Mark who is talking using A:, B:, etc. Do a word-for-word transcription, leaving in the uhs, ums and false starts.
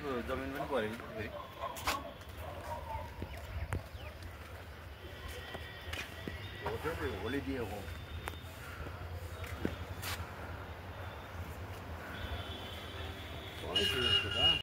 A: जमिन पनि पऱ्यो नि फेरि होटल होली दिएको